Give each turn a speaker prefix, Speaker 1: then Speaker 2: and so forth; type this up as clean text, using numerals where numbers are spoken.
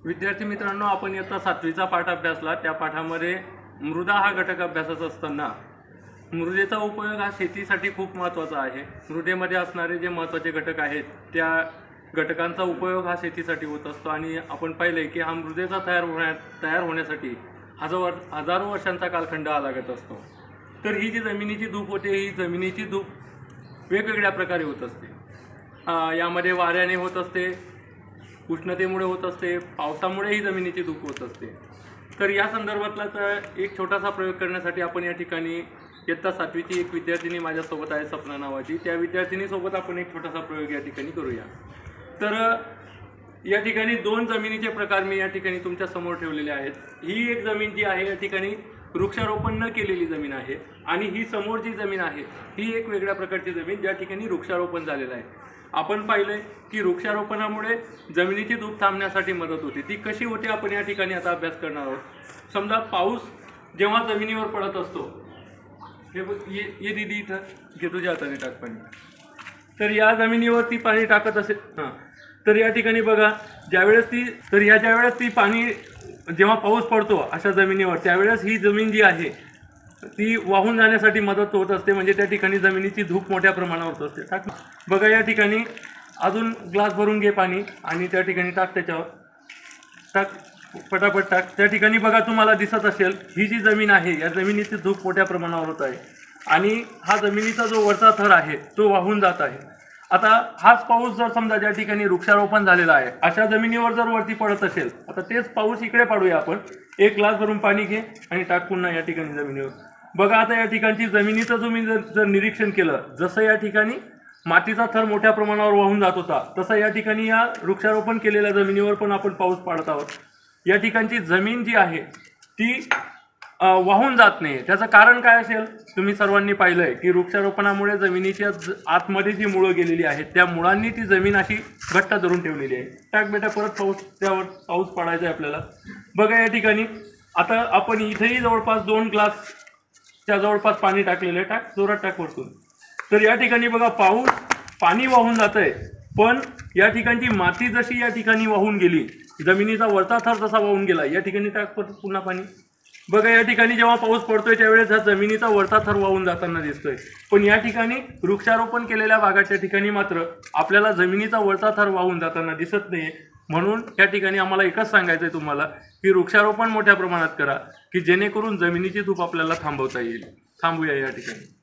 Speaker 1: विद्यार्थी मित्रांनो, आपण इयत्ता 7वीचा पाठ अभ्यासला. त्या पाठामध्ये मृदा हा घटक अभ्यासाचा असताना मृदेचा उपयोग हा शेतीसाठी खूप महत्त्वाचा आहे. मृदेमध्ये असणारे जे महत्त्वाचे घटक आहेत त्या घटकांचा उपयोग हा शेतीसाठी होत असतो आणि आपण पाहिलं की हा मृदेचा तयार होण्यासाठी हजारो वर्षांचा कालखंड हा लागत असतो. तर ही जी जमिनीची धूप होते, ही जमिनीची धूप वेगवेगळ्या प्रकारे होत असते. यामध्ये वाऱ्याने होत असते, उष्णतेमुळे होत असते, पावसामुळे ही जमिनीची धूप होत असते. तर या संदर्भातला एक छोटासा प्रयोग करण्यासाठी आपण या ठिकाणी इयत्ता 7वीची एक विद्यार्थिनी माझ्यासोबत आहे, सपना नावाची. त्या विद्यार्थिनीसोबत आपण एक छोटासा प्रयोग या ठिकाणी करूया. तर या ठिकाणी दोन जमिनीचे प्रकार मी या ठिकाणी तुमच्या समोर ठेवलेले आहेत. ही एक जमीन जी आहे या ठिकाणी वृक्षारोपण न केलेली जमीन आहे आणि ही समोर जी जमीन आहे ही एक वेगळ्या प्रकारची जमीन ज्या ठिकाणी वृक्षारोपण झालेलं आहे. आपण पाहिलं की वृक्षारोपणामुळे जमिनीची धूप थांबण्यासाठी मदत होते. ती कशी होते आपण या ठिकाणी आता अभ्यास करणार आहोत. समजा पाऊस जेव्हा जमिनीवर पडत असतो, हे दीदी इथं घे, तुझ्या हाताने टाक पाणी. तर या जमिनीवरती पाणी टाकत असेल तर या ठिकाणी बघा, ज्यावेळेस ती पाणी जेव्हा पाऊस पडतो अशा जमिनीवर, त्यावेळेस ही जमीन जी आहे ती वाहून जाण्यासाठी मदत होत असते. म्हणजे त्या ठिकाणी जमिनीची धूप मोठ्या प्रमाणावर होत असते. टाक बघा, या ठिकाणी अजून ग्लास भरून घे पाणी आणि त्या ठिकाणी टाक, त्याच्यावर टाक, पटापट टाक. त्या ठिकाणी बघा, तुम्हाला दिसत असेल ही जी जमीन आहे या जमिनीची धूप मोठ्या प्रमाणावर होत आहे आणि हा जमिनीचा जो वरचा थर आहे तो वाहून जात आहे. आता हाच पाऊस जर समजा ज्या ठिकाणी वृक्षारोपण झालेला आहे अशा जमिनीवर जर वरती पडत असेल, आता तेच पाऊस इकडे पाडूया आपण. एक ग्लास भरून पाणी घे आणि टाक पुन्हा या ठिकाणी जमिनीवर. बघा, आता या ठिकाणची जमिनीचं तुम्ही जर निरीक्षण केलं, जसं या ठिकाणी मातीचा थर मोठ्या प्रमाणावर वाहून जात होता तसं या ठिकाणी या वृक्षारोपण केलेल्या जमिनीवर पण आपण पाऊस पाडत आहोत. या ठिकाणची जमीन जी आहे ती वाहून जात नाही. त्याचं कारण काय असेल? तुम्ही सर्वांनी पाहिलं आहे की वृक्षारोपणामुळे जमिनीच्या आतमध्ये जी मुळं गेलेली आहेत त्या मुळांनी ती जमीन अशी घट्ट धरून ठेवलेली आहे. टाक बेटा, परत त्यावर पाऊस पाडायचा आहे आपल्याला. बघा, या ठिकाणी आता आपण इथेही जवळपास 2 ग्लासच्या जवळपास पाणी टाकलेलं आहे. टाक, जोरात टाक वरतून. तर या ठिकाणी बघा, पाणी वाहून जात आहे, पण या ठिकाणची माती जशी या ठिकाणी वाहून गेली, जमिनीचा वरचा थर जसा वाहून गेला, या ठिकाणी टाक पुन्हा पाणी. बघा, या ठिकाणी जेव्हा पाऊस पडतोय त्यावेळेस हा जमिनीचा वरचा थर वाहून जाताना दिसतोय, पण या ठिकाणी वृक्षारोपण केलेल्या भागाच्या ठिकाणी मात्र आपल्याला जमिनीचा वरचा थर वाहून जाताना दिसत नाही. म्हणून या ठिकाणी आम्हाला एकच सांगायचं आहे तुम्हाला की वृक्षारोपण मोठ्या प्रमाणात करा की जेणेकरून जमिनीची धूप आपल्याला थांबवता येईल. थांबूया या ठिकाणी.